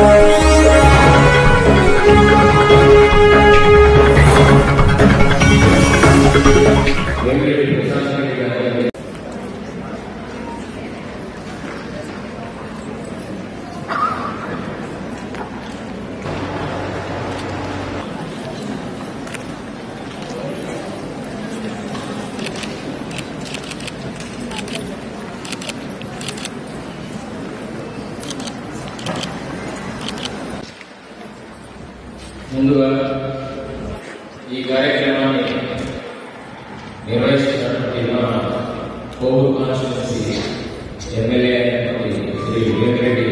ముందుగా ఈ కార్యక్రమాన్ని నిర్వహిస్తున్నటువంటి కోవూరు కాన్స్టిట్యున్సీ ఎమ్మెల్యే అయినటువంటి శ్రీ వేమిరెడ్డి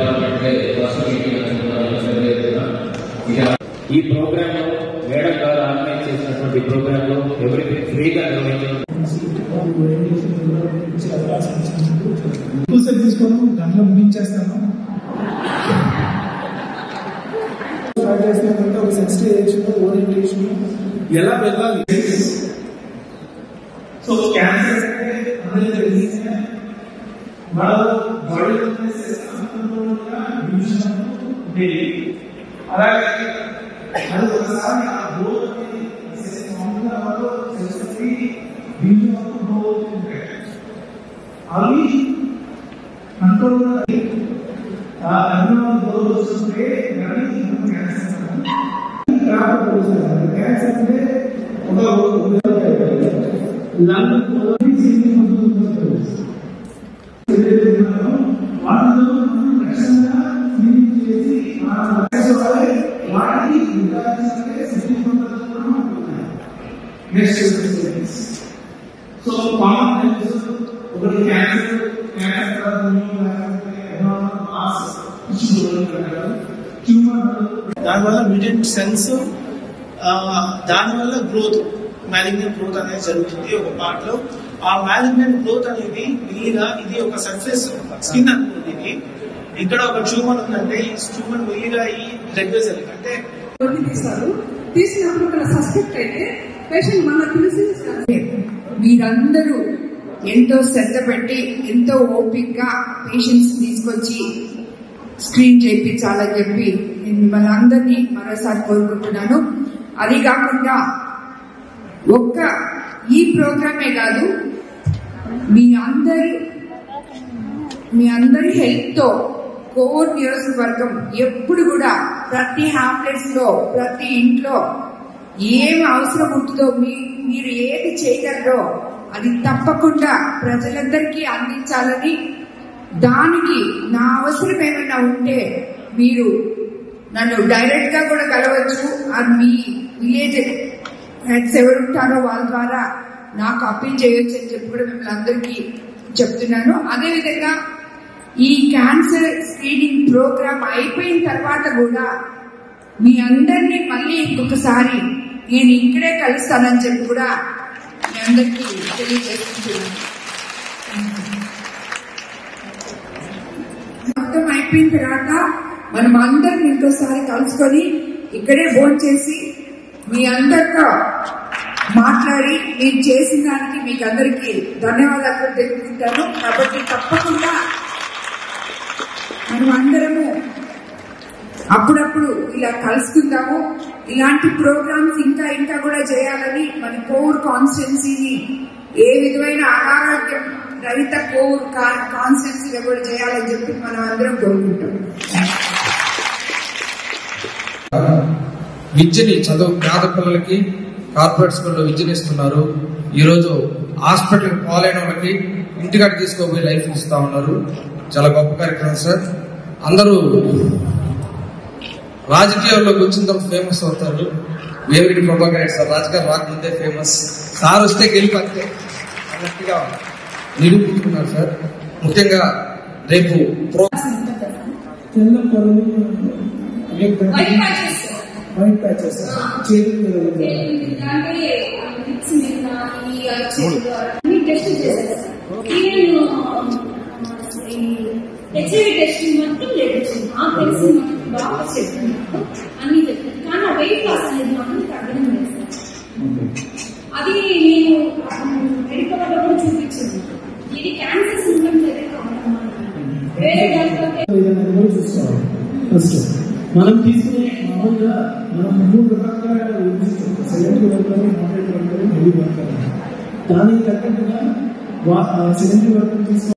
ఈ ప్రోగ్రామ్ లో మేడం గారు ఆర్గనైజ్ చేసినటువంటి ప్రోగ్రామ్ లో ఎవరికి ఫ్రీగా తీసుకోను దాంట్లో ముగించేస్తాను. ఒక సెన్సిటైజేషన్ ఓరియంటేషన్ ఎలా వెళ్ళాలి. సో క్యాన్సర్ అలాగే అది ఒకసారి ఆ గ్రోత్ అవి కంట్రోల్ వస్తుంటే క్యాన్సర్ అంటే సో ఒకటి క్యాన్సర్ దానివల్ల మ్యూటెంట్ సెల్స్ దానివల్ల గ్రోత్ మ్యాలిగ్నెంట్ గ్రోత్ అనేది జరుగుతుంది ఒక పార్ట్ లో. ఆ మ్యాలిగ్నెంట్ గ్రోత్ అనేది మెల్లిగా ఇది ఒక సర్ఫేస్ స్కిన్ అనుకుంది. ఇది ఇక్కడ ఒక ట్యూమర్ ఉందంటే ఈ ట్యూమర్ మెల్లిగా ఈ బ్లడ్ వెసల్ అంటే తీసినప్పుడు ఇక్కడ సస్పెక్ట్ అయితే పేషెంట్ మన తెలిసి మీరందరూ ఎంతో శ్రద్ధ పెట్టి ఎంతో ఓపికగా పేషెంట్స్ తీసుకొచ్చి స్క్రీన్ చేయించాలని చెప్పి నేను మిమ్మల్ని అందరినీ మరోసారి కోరుకుంటున్నాను. అది కాకుండా ఒక్క ఈ ప్రోగ్రామే కాదు, మీ అందరి హెల్త్ తో కోవూరు నియోజకవర్గం ఎప్పుడు కూడా ప్రతి హ్యాంప్లెట్స్ లో ప్రతి ఇంట్లో ఏం అవసరం ఉంటుందో మీరు ఏది చేయగలరో అది తప్పకుండా ప్రజలందరికీ అందించాలని, దానికి నా అవసరం ఏమైనా ఉంటే మీరు నన్ను డైరెక్ట్ గా కూడా కలవచ్చు. అది మీ విలేజ్ హెడ్స్ ఎవరుంటారో వాళ్ళ ద్వారా నాకు అప్పీల్ చేయొచ్చు అని చెప్పి కూడా మిమ్మల్ని అందరికీ చెప్తున్నాను. అదేవిధంగా ఈ క్యాన్సర్ స్క్రీనింగ్ ప్రోగ్రామ్ అయిపోయిన తర్వాత కూడా మీ అందరినీ మళ్ళీ ఇంకొకసారి నేను ఇక్కడే కలుస్తానని చెప్పి కూడా మీ అందరికీ తెలియజేస్తున్నాను. మొత్తం అయిపోయిన తర్వాత మనం అందరం ఇంకోసారి కలుసుకొని ఇక్కడే భోంచేసి మీ అందరితో మాట్లాడి నేను చేసిన దానికి మీకు అందరికీ ధన్యవాదాలు తెలుపుకుంటాను. కాబట్టి తప్పకుండా మనం అందరము అప్పుడప్పుడు ఇలా కలుసుకుందాము. ఇలాంటి ప్రోగ్రామ్స్ ఇంకా కూడా చేయాలని మన కోవూరు కాన్స్టిట్యున్సీని ఏ విధమైన అనారోగ్యం రహిత కోవూరు కాన్స్టిట్యున్సీగా కూడా చేయాలని చెప్పి మనం అందరం కోరుకుంటాం. విద్యని చదువు పేద పిల్లలకి కార్పొరేట్ స్కూల్లో విద్యను ఇస్తున్నారు. ఈరోజు హాస్పిటల్ పాలైన వాళ్ళకి ఇంటికాడ తీసుకోబోయి లైఫ్ ఇస్తా ఉన్నారు. చాలా గొప్ప కార్యక్రమం సార్. అందరూ రాజకీయాల్లోకి వచ్చిన తర్వాత ఫేమస్ అవుతారు. వేమిరెడ్డి ప్రభాకర్ రెడ్డి సార్ రాజకీయాలు రాకముందే ఫేమస్, సార్ వస్తే గెలిపంతే అన్నట్టుగా నిరూపించుకున్నారు సార్. ముఖ్యంగా రేపు వైట్ ప్యాచెస్ హెచ్ఐవి టెస్టింగ్ మొత్తం లేదు. తెలిసిన డాక్టర్స్ చెప్తున్నారు, అన్ని చెప్తారు. కానీ ఆ వెయిట్ లాస్ అనేది మాత్రం తగ్గడం లేదు. అది నేను మెడికల్ కూడా చూపించింది. ఇది క్యాన్సర్ సింప్టమ్స్ అయితే కావడం వేరే డాక్టర్ ఫస్ట్ మనం తీసుకునే మామూలుగా మనం 3 రకాలుగా విభజించాం. Select worker, moderate worker, heavy worker. దానికి తగ్గట్టుగా సెలెక్ట్ వర్కర్ తీసుకుని